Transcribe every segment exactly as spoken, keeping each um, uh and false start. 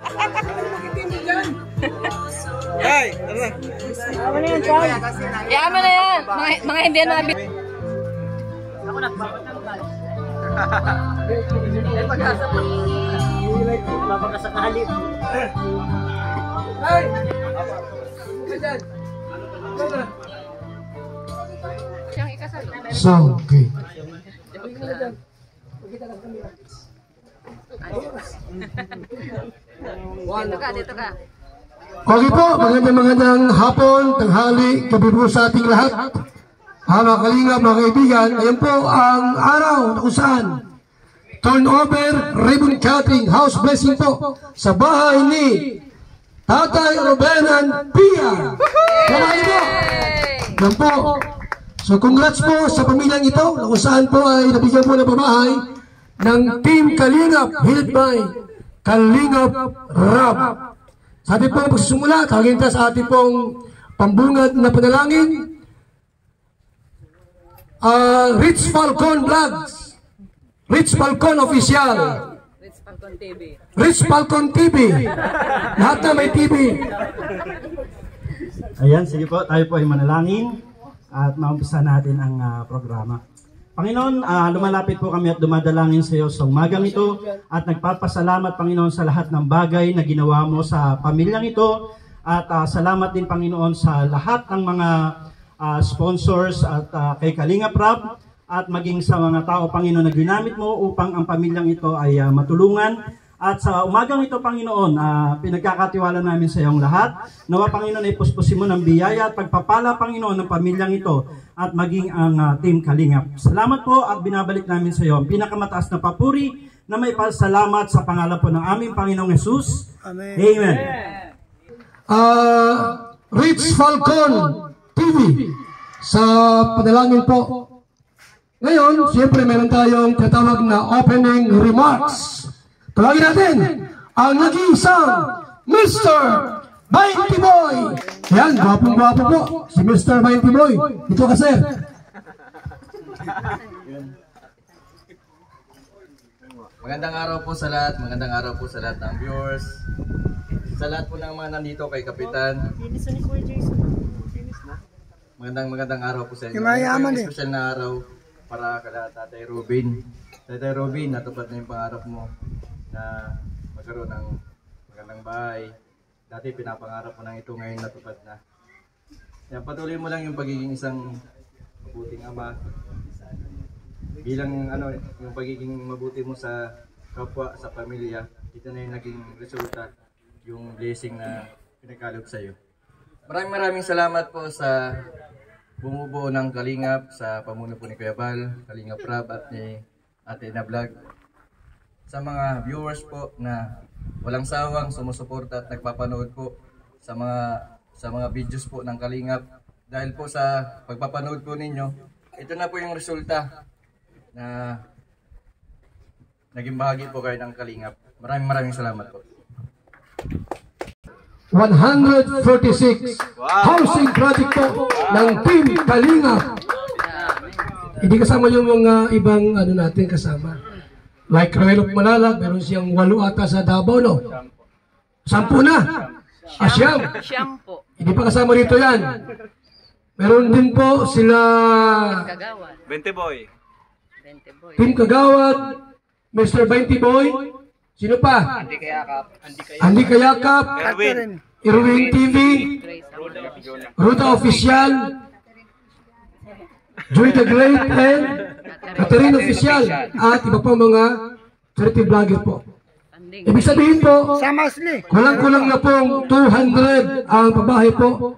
Ay, tara. Yaman na yan, Chad. Yaman na yan. Mga, mga hindi na nabit. Ako nagbabat ng bal. Ay, pag-asa po. Babaka sa kahalip. Ay! Ka dyan. Siyang ikasalo. So, okay. Dito ka, dito ka. Okay po, magandang magandang hapon, tanghali, gabi po sa ating lahat. Ha, mga kalingap, mga kaibigan, ayan po ang araw na kung saan turnover, ribbon cutting, house blessing po sa bahay ni Tatay Rubenan Pia. Kamay po. Yan po. So congrats po sa pamilyang ito na kung saan po ay nabigyan po ng pamahay ng Team Kalingap headed by Kalingap Rab. Sa ating pong pagsisimula, tawagin tayo sa ating pong pambungad na panalangin. Uh, Rich Falcon Vlogs, Rich Falcon Official, Rich Falcon T V. Rich Falcon T V. Lahat na may T V. Ayan, sige po, tayo po ay manalangin at maumpisa natin ang uh, programa. Panginoon, uh, lumalapit po kami at dumadalangin sa iyo sa umagang ito at nagpapasalamat, Panginoon, sa lahat ng bagay na ginawa mo sa pamilyang ito at uh, salamat din, Panginoon, sa lahat ng mga uh, sponsors at uh, kay Kalingap Rab at maging sa mga tao, Panginoon, na ginamit mo upang ang pamilyang ito ay uh, matulungan. At sa umagang ito, Panginoon, uh, pinagkakatiwala namin sa iyong lahat. Nawa, Panginoon, ay puspusin mo ng biyaya at pagpapala, Panginoon, ng pamilyang ito at maging ang uh, Team Kalingap. Salamat po at binabalik namin sa iyo ang pinakamataas na papuri na may pasalamat sa pangalan po ng aming Panginoong Jesus. Amen. Amen. Uh, Rich Falcon T V sa panalangin po. Ngayon, siyempre meron tayong tatawag na opening remarks. Tawagin natin ang nag-iisang Mister Bainty Boy. Yan, gwapong-gwapo po si Mister Bainty Boy. Dito ka, sir. Magandang araw po sa lahat, magandang araw po sa lahat ng viewers. Sa lahat po ng mga nandito kay Kapitan. Magandang magandang araw po sa inyo. Mayaman eh. Special na araw para kala Tatay Robin. Tatay Robin, natupad na yung pangarap mo na magkaroon ng magandang bahay. Dati pinapangarap mo nang ito, ngayon natupad na. Kaya patuloy mo lang yung pagiging isang mabuting ama. Bilang ano, yung pagiging mabuti mo sa kapwa, sa pamilya, ito na yung naging resulta, yung blessing na pinagkaloob sa iyo. Maraming maraming salamat po sa bumubuo ng Kalingap, sa pamuno po ni Kuya Bal, Kalingap Rab at ni Ate na Vlog. Sa mga viewers po na walang sawang sumusuporta at nagpapanood po sa mga sa mga videos po ng Kalingap. Dahil po sa pagpapanood po ninyo, ito na po yung resulta na naging bahagi po kayo ng Kalingap. Maraming maraming salamat po. one hundred forty-six wow. Housing project po ng Team Kalingap. Hindi kasama yung mga ibang ano natin kasama. Like Roel of Malalag, meron siyang walo ata sa Davao, no? Sampu na. Asyam. Siyam po. Hindi pa kasama rito yan. Meron din po sila Kagawad. Bainty Boy. Team Kagawad, Mister Bainty Boy. Sino pa? Andy Kayakap. Andy Kayakap. Erwin. Erwin T V. Ruta Official. Joy the Great and Catherine Official at iba pa mga charity vlogger po. Ibig sabihin po, kulang-kulang na pong two hundred ang pabahay po.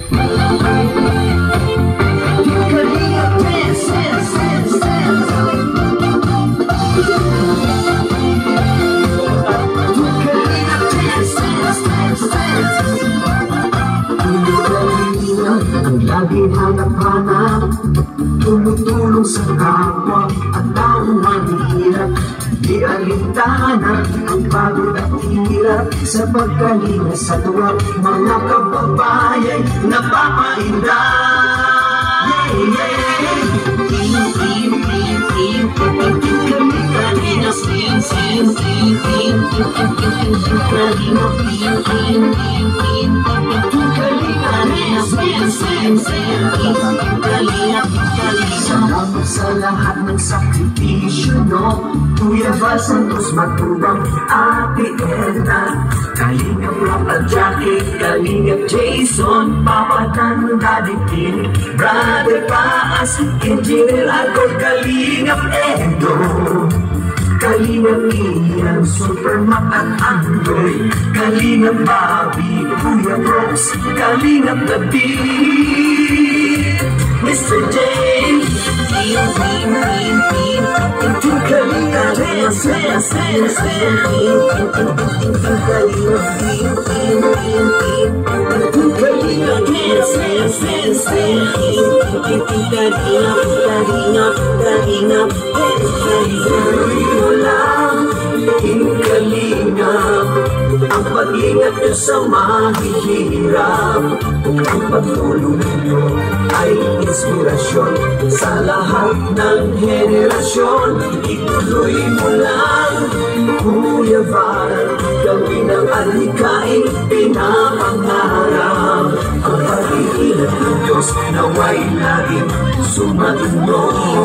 Lagi hanap-hanap, tulong-tulong sa kapwa at taong mahihirap. Di alintana ang pagod at hirap sa pagkalinga sa tuwa. Mga kababayan napapainda. Yeah, yeah. Team, team, team, team, team, team, kami kanina, team, team, team, team. Salamat sa lahat ng sakripisyo, no? Kuya Val Santos Matubang, Ate Edna, Kalingap Rapal Jackie, Kalingap Jason, Papa Dan, Daddy Tin, Brother Paas, Engineer Agor, Kalingap Edo, Kalingap Ian, Supermac at Android, Kalingap Bobby, Kuya Brooks, Kalingap Gabi, Mister J, Team, Team, Team, Team, Team Kalingap, Dance, Dance, Dance, Dance, Team Kalingap, Team, Team, Team, Team, Team Kalingap, Dance, Dance, Dance, Dance, Team Kalingap, Kalingap, Kalingap, Dance, Kalingap, Team Kalingap, ang pag-ingat nyo sa mahihirap, ang pagtulong nyo ay inspirasyon sa lahat ng henerasyon. Ituloy mo lang, Kuya Val, gawin ang alikain pinapangarap. Ang pag-iingat ng Diyos naway laging sumainyo.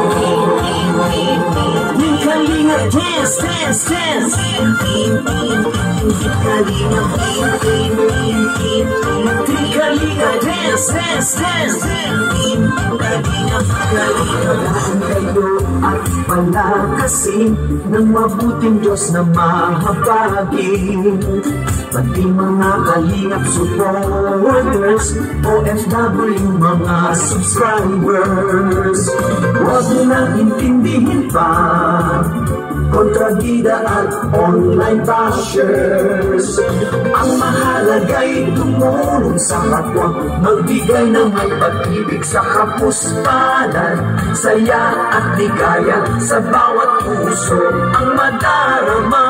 Team Kalingap, dance, dance, dance. Team Kalingap, Team Kalingap, dance, dance, dance. Team Kalingap, Kalingap, kayo at palakasin ng mabuting Diyos na mahabagin. Pati mga Kalingap supporters, O F W mga subscribers, huwag nang intindihin pa kontrabida at online bashers. Ang mahalaga'y tumulong sa kapwa, magbigay ng may pag-ibig sa kapuspanan, saya at ligaya sa bawat puso ang madarama.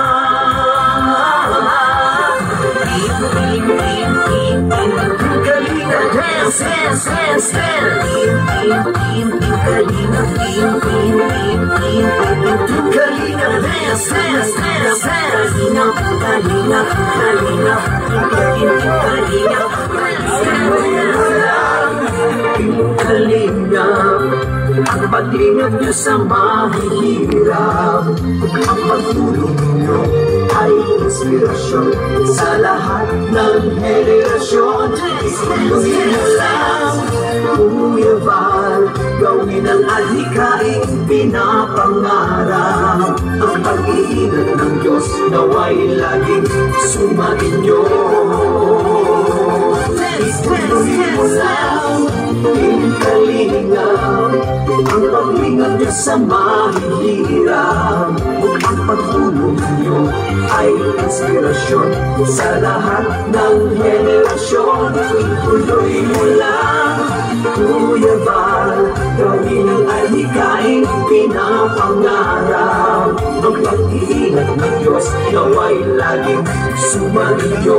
Kalingap, dance, dance, dance, dance. Kalingap, Kalingap, dance, dance, dance, dance. Kalingap, Kalingap, Kalingap, Kalingap, Kalingap, ang pag-ingat nyo sa mahihirap, ang pagtulong nyo ay inspirasyon sa lahat ng henerasyon. Ituloy mo lang, Kuya Val, gawin ang adhikaing pinapangarap. Ang pag-iingat ng Diyos naway laging sumainyo. Ituloy mo lang, Team Kalingap, ang pag-ingat nyo sa mahihirap, ang pagtulong nyo ay inspirasyon sa lahat ng henerasyon. Ituloy mo lang, Kuya Val, gawin ang alikaing pinapangarap. Ang pag-iingat ng Diyos naway laging sumainyo.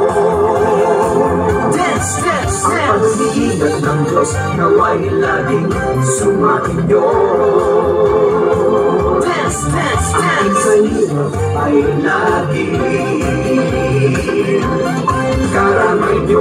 Dance, dance, dance. Ang pag-iingat ng Diyos naway laging sumainyo. Dance, dance, dance. Ang Kalingap ay laging karamay nyo.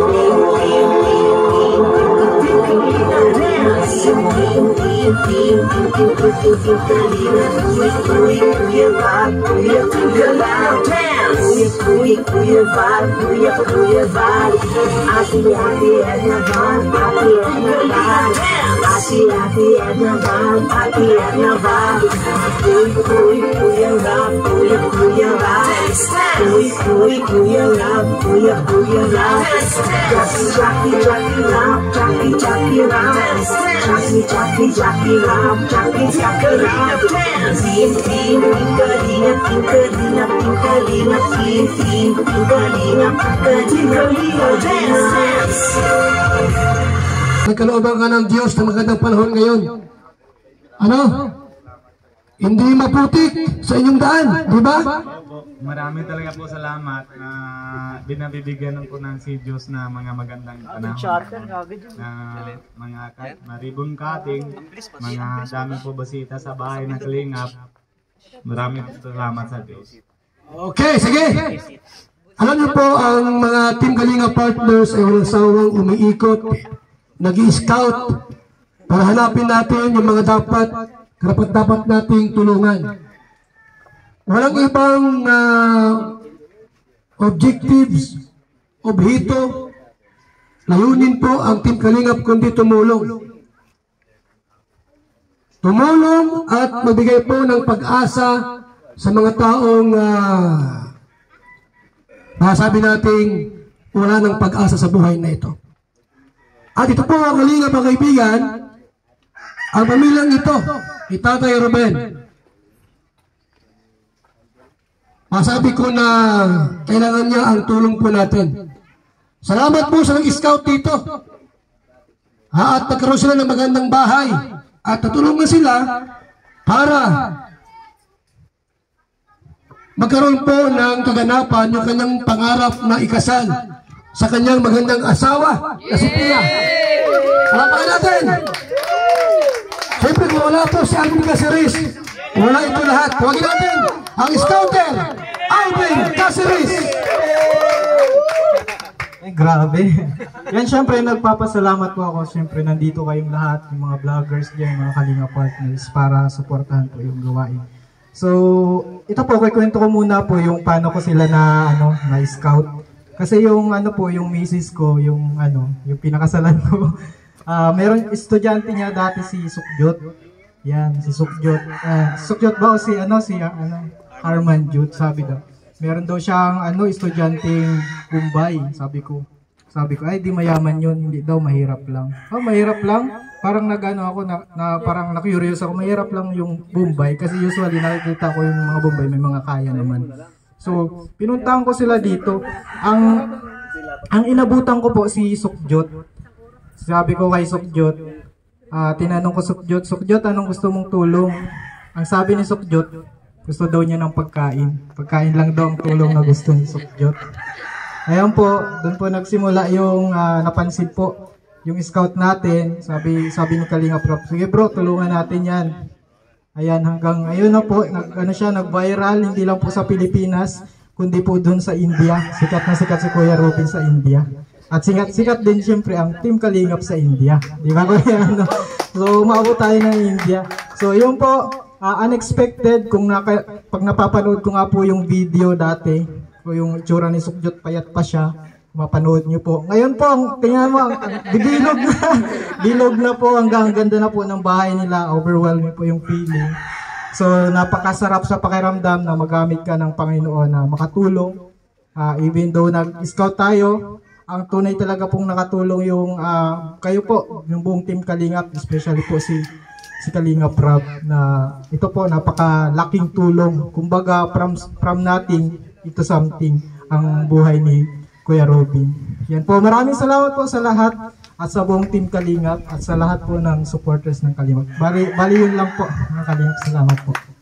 Kuya Kuya Val, Kuya Kuya Val, Ate Ate Edna Val, Ate Edna Val, Ate Ate Edna Val, Ate Edna Val, Kuya Kuya Kuya Val, Kuya Kuya Val, Kuya Kuya Kuya Val, Kuya Kuya Val, Jackie Jackie Val, Jackie Jackie Val, Jackie Jackie Jackie Val, Jackie Jackie Val, Team Team Kalingap, Team Kalingap, Team Kalingap, Team Team Kalingap, Team Kalingap, dance, dance. Nagkalooban ka ng Diyos na magandang panahon ngayon. Ano? Hindi maputik sa inyong daan, di ba? Marami talaga po salamat na binabibigyan po ng si Diyos na mga magandang panahon, na mga na ribbon cutting, mga dami po basita sa bahay ng Kalingap. Marami po salamat sa Diyos. Okay, sige. Alam niyo po, ang mga Team Kalinga partners ay walang sawang umiikot, nag-i-scout para hanapin natin yung mga dapat, karapat dapat nating tulungan. Walang ibang uh, objectives, obhito, layunin po ang Team Kalingap kundi tumulong. Tumulong at magbigay po ng pag-asa sa mga taong uh, masasabi nating wala ng pag-asa sa buhay na ito. At ito po ang Kalingap mga kaibigan, ang pamilyang ito, ni Tatay Ruben. Masabi ko na kailangan niya ang tulong po natin. Salamat po sa nag-scout dito. Ha, at nagkaroon sila ng magandang bahay. At natulungan sila para magkaroon po ng kaganapan yung kanyang pangarap na ikasal sa kanyang magandang asawa na si Pia. Palapakan natin! Siyempre kung wala po si Alvin Caceres, wala ito lahat. Tawagin natin ang scouter, Alvin Caceres! Eh, grabe. Yan, syempre, nagpapasalamat po ako. Syempre, nandito kayong lahat, yung mga vloggers dyan, mga Kalinga partners, para supportahan po yung gawain. So, ito po, kikwento ko muna po yung paano ko sila na, ano, na scout. Kasi yung, ano po, yung misis ko, yung, ano, yung pinakasalan ko, uh, meron estudyante niya dati si Sukjot. Yan, si Sukjot. Uh, Sukjot ba o si, ano, si, uh, ano, Harman Jut, sabi daw. Meron daw siyang ano estudyanteng Bombay, sabi ko. Sabi ko ay di mayaman 'yon, hindi daw mahirap lang. Oh, mahirap lang. Parang nagano ako na, na parang na-curious ako, mahirap lang yung Bombay kasi usually nakikita ko yung mga Bombay may mga kaya naman. So, pinuntahan ko sila dito. Ang ang inabutan ko po si Sukjot. Sabi ko kay Sukjot, uh, tinanong ko Sukjot, Sukjot, anong gusto mong tulong? Ang sabi ni Sukjot, gusto daw niya ng pagkain. Pagkain lang daw ang tulong na gusto ni Sukjot. Ayan po, doon po nagsimula yung uh, napansin po, yung scout natin. Sabi sabi ni Kalinga Prof, sige bro, tulungan natin yan. Ayan, hanggang ayun na po, nag, ano siya, nag-viral, hindi lang po sa Pilipinas, kundi po doon sa India. Sikat na sikat si Kuya Robin sa India. At sikat-sikat din siyempre ang Team Kalingap sa India. Di ba Kuya? Ano? So, umabot tayo ng India. So, yun po, Uh, unexpected, kung naka, pag napapanood ko nga po yung video dati, o yung itsura ni Sukjot, payat pa siya, mapanood nyo po. Ngayon po, tingnan mo, bilog na, bilog na po, hanggang ganda na po ng bahay nila, overwhelming po yung feeling. So, napakasarap sa pakiramdam na magamit ka ng Panginoon na makatulong. Uh, even though nag-scout tayo, ang tunay talaga pong nakatulong yung, uh, kayo po, yung buong Team Kalingap, especially po si si Kalinga Prab, na ito po napakalaking tulong. Kumbaga from, from nothing ito something ang buhay ni Kuya Robin. Yan po, maraming salamat po sa lahat at sa buong Team Kalingap at sa lahat po ng supporters ng Kalingap. Bali, bali yun lang po mga Kalingap. Salamat po.